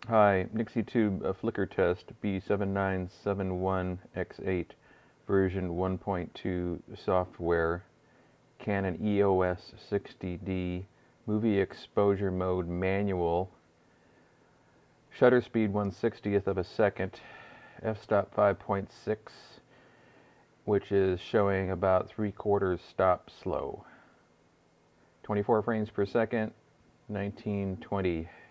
Hi, Nixie Tube flicker test B7971x8 version 1.2 software, Canon EOS60D, movie exposure mode manual, shutter speed 1/60th of a second, f-stop 5.6, which is showing about 3/4 stop slow, 24 frames per second, 1920.